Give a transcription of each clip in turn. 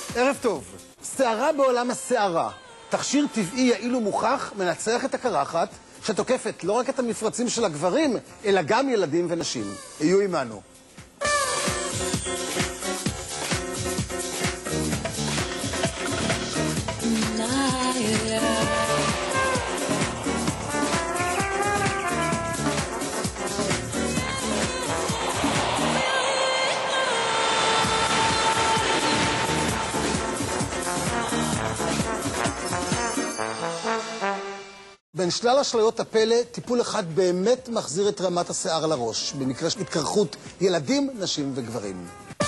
ערב טוב. שערה בעולם השערה. תכשיר טבעי יעיל ומוכח מנצח את הקרחת שתוקפת לא רק את המפרצים של הגברים, אלא גם ילדים ונשים. היו עמנו. בין שלל אשליות הפלא, טיפול אחד באמת מחזיר את רמת השיער לראש, במקרה של התקרחות ילדים, נשים וגברים.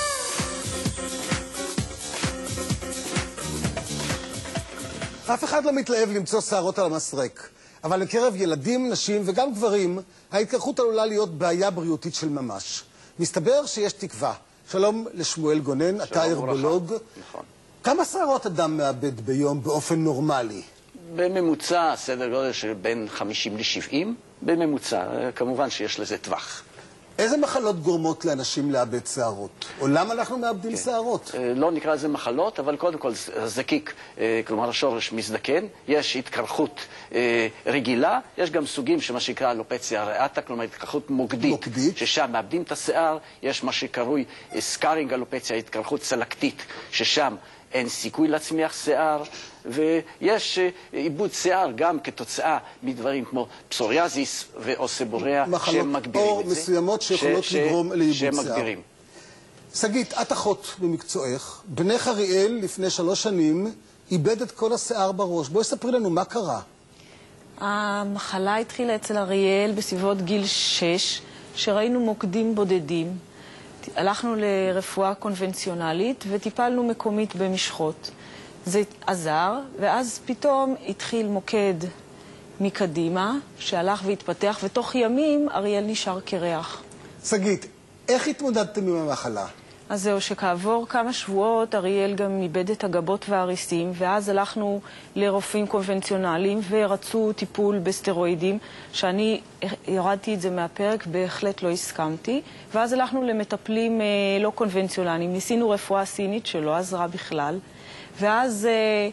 אף אחד לא מתלהב למצוא שערות על המסרק, אבל בקרב ילדים, נשים וגם גברים, ההתקרחות עלולה להיות בעיה בריאותית של ממש. מסתבר שיש תקווה. שלום לשמואל גונן, אתה הרבולוג. נכון. כמה שערות אדם מאבד ביום באופן נורמלי? בממוצע, סדר גודל של בין 50 ל-70, בממוצע, כמובן שיש לזה טווח. איזה מחלות גורמות לאנשים לאבד שערות? או למה אנחנו מאבדים שערות? לא נקרא לזה מחלות, אבל קודם כל זקיק, כלומר השורש מזדקן, יש התקרחות רגילה, יש גם סוגים שמה שנקרא אלופציה ריאטה, כלומר התקרחות מוקדית, ששם מאבדים את השיער, יש מה שקרוי סקארינג אלופציה, התקרחות סלקטית, ששם אין סיכוי להצמיח שיער, ויש איבוד שיער גם כתוצאה מדברים כמו פסוריאזיס או סבוריה שהם מגבירים את זה. מחלות עור מסוימות שיכולות לגרום לאיבוד שיער. שגית, את אחות במקצועך, בנך אריאל לפני 3 שנים איבד את כל השיער בראש. בואי ספרי לנו מה קרה. המחלה התחילה אצל אריאל בסביבות גיל 6, שראינו מוקדים בודדים. הלכנו לרפואה קונבנציונלית וטיפלנו מקומית במשחות. זה עזר, ואז פתאום התחיל מוקד מקדימה, שהלך והתפתח, ותוך ימים אריאל נשאר קרח. שגית, איך התמודדתם עם המחלה? אז זהו, שכעבור כמה שבועות אריאל גם איבד את הגבות והריסים, ואז הלכנו לרופאים קונבנציונליים ורצו טיפול בסטרואידים, שאני ירדתי את זה מהפרק, בהחלט לא הסכמתי, ואז הלכנו למטפלים לא קונבנציונליים, ניסינו רפואה סינית שלא עזרה בכלל, ואז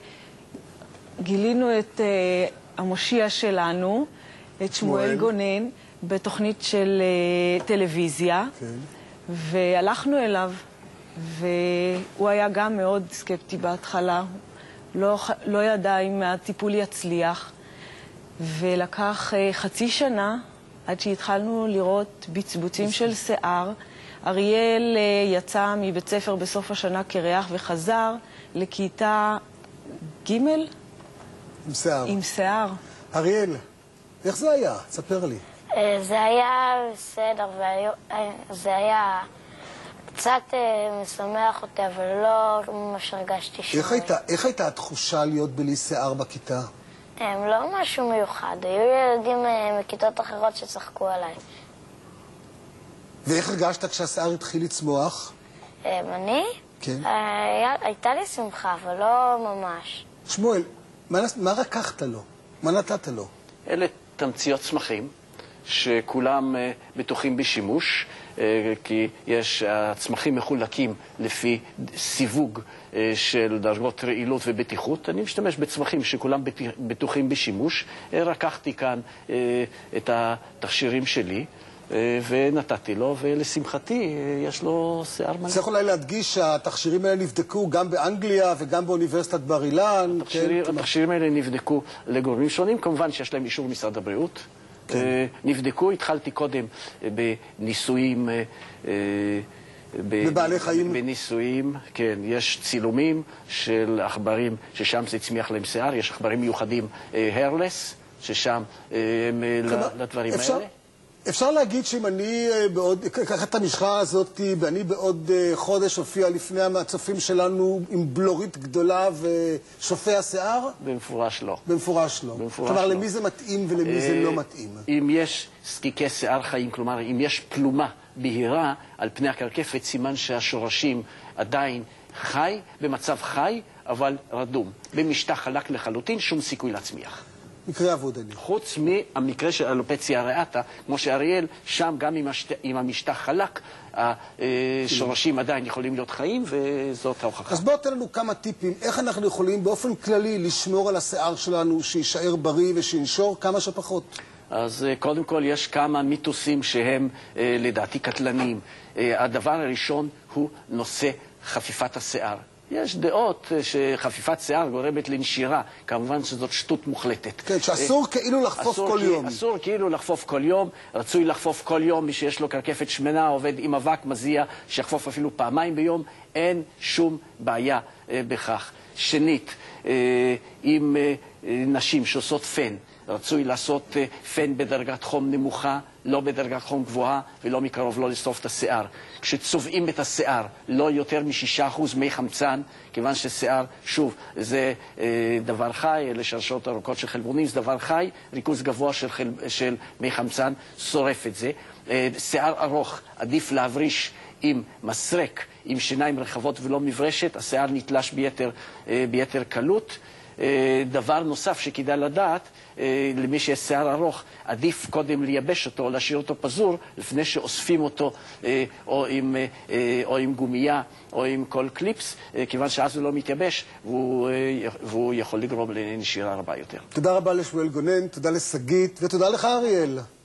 גילינו את המושיע שלנו, את שמואל גונן, בתוכנית של טלוויזיה, והלכנו אליו, והוא היה גם מאוד סקפטי בהתחלה, לא ידע אם הטיפול יצליח, ולקח חצי שנה עד שהתחלנו לראות בצבוצים של שיער. אריאל יצא מבית ספר בסוף השנה קרח וחזר לכיתה ג' עם שיער. עם שיער. אריאל, איך זה היה? ספר לי. זה היה בסדר, זה היה קצת משמח אותי, אבל לא ממש הרגשתי שום. איך הייתה התחושה להיות בלי שיער בכיתה? לא משהו מיוחד, היו ילדים מכיתות אחרות שצחקו עליי. ואיך הרגשת כשהשיער התחיל לצמוח? אני? כן. הייתה לי שמחה, אבל לא ממש. שמואל, מה רקחת לו? מה נתת לו? אלה תמציות צמחים שכולם בטוחים בשימוש, כי הצמחים מחולקים לפי סיווג של דרגות רעילות ובטיחות. אני משתמש בצמחים שכולם בטוחים בשימוש. רקחתי כאן את התכשירים שלי ונתתי לו, ולשמחתי יש לו שיער מלא. צריך אולי להדגיש שהתכשירים האלה נבדקו גם באנגליה וגם באוניברסיטת בר אילן. התכשירים האלה נבדקו לגורמים שונים, כמובן שיש להם אישור משרד הבריאות. נבדקו, התחלתי קודם בניסויים, בבעלי חיים. בניסויים, כן, יש צילומים של עכברים ששם זה הצמיח להם שיער, יש עכברים מיוחדים הרלס, ששם הם לדברים האלה. אפשר להגיד שאם אני קח את המשחה הזאת ואני בעוד חודש הופיע לפני הצופים שלנו עם בלורית גדולה ושופע השיער? במפורש לא. במפורש לא. כלומר, למי זה מתאים ולמי זה לא מתאים? אם יש זקיקי שיער חיים, כלומר, אם יש פלומה בהירה על פני הקרקפת, סימן שהשורשים עדיין חי, במצב חי, אבל רדום. במשטח חלק לחלוטין, שום סיכוי להצמיח. מקרה אבוד אני. חוץ מהמקרה של אלופציה אריאטה, כמו שאריאל, שם גם עם המשטח חלק, השורשים עדיין יכולים להיות חיים, וזאת ההוכחה. אז בואו תן לנו כמה טיפים, איך אנחנו יכולים באופן כללי לשמור על השיער שלנו, שישאר בריא ושינשור כמה שפחות. אז קודם כל יש כמה מיתוסים שהם לדעתי קטלניים. הדבר הראשון הוא נושא חפיפת השיער. יש דעות שחפיפת שיער גורמת לנשירה, כמובן שזאת שטות מוחלטת. כן, שאסור כאילו לחפוף כל יום. אסור כאילו לחפוף כל יום, רצוי לחפוף כל יום, מי שיש לו קרקפת שמנה, עובד עם אבק מזיע, שיחפוף אפילו פעמיים ביום, אין שום בעיה בכך. שנית, עם נשים שעושות פן, רצוי לעשות פן בדרגת חום נמוכה, לא בדרגת חום גבוהה, ולא מקרוב לא לשרוף את השיער. כשצובעים את השיער, לא יותר מ6% מי חמצן, כיוון ששיער, שוב, זה דבר חי, אלה שרשרות ארוכות של חלבונים, זה דבר חי, ריכוז גבוה של מי חמצן שורף את זה. שיער ארוך, עדיף להבריש עם מסרק, עם שיניים רחבות ולא מברשת, השיער נתלש ביתר קלות. דבר נוסף שכדאי לדעת, למי שיש שיער ארוך, עדיף קודם לייבש אותו או להשאיר אותו פזור, לפני שאוספים אותו או עם גומייה או עם כל קליפס, כיוון שאז הוא לא מתייבש והוא יכול לגרום לנשירה רבה יותר. תודה רבה לשמואל גונן, תודה לשגית ותודה לך אריאל.